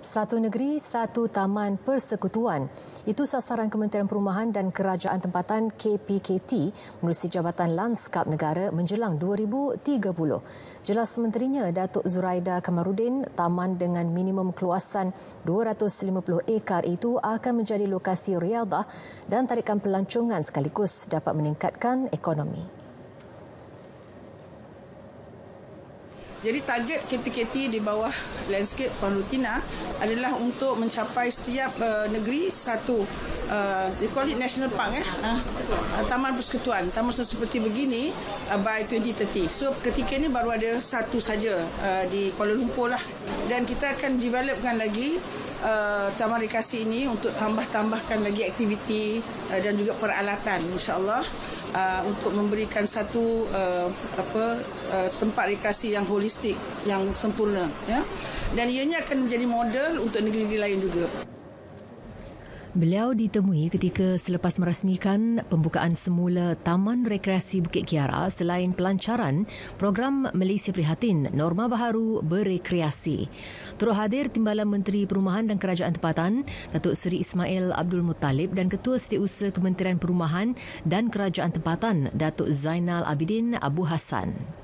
Satu negeri, satu taman persekutuan. Itu sasaran Kementerian Perumahan dan Kerajaan Tempatan KPKT menerusi Jabatan Lanskap Negara menjelang 2030. Jelas Menterinya Datuk Zuraida Kamarudin, taman dengan minimum keluasan 250 ekar itu akan menjadi lokasi riadah dan tarikan pelancongan sekaligus dapat meningkatkan ekonomi. Jadi target KPKT di bawah landscape Panutina adalah untuk mencapai setiap negeri satu they call it national park taman persekutuan, taman seperti begini by 2030. So ketika ini baru ada satu saja di Kuala Lumpur lah, dan kita akan developkan lagi taman rekreasi ini untuk tambahkan lagi aktiviti dan juga peralatan, insya-Allah, untuk memberikan satu tempat rekreasi yang holistik, yang sempurna, ya. Dan ianya akan menjadi model untuk negeri-negeri lain juga. Beliau ditemui ketika selepas merasmikan pembukaan semula Taman Rekreasi Bukit Kiara selain pelancaran program Malaysia Prihatin Norma Baharu Berekreasi. Turut hadir Timbalan Menteri Perumahan dan Kerajaan Tempatan Datuk Seri Ismail Abdul Muttalib dan Ketua Setiausaha Kementerian Perumahan dan Kerajaan Tempatan Datuk Zainal Abidin Abu Hassan.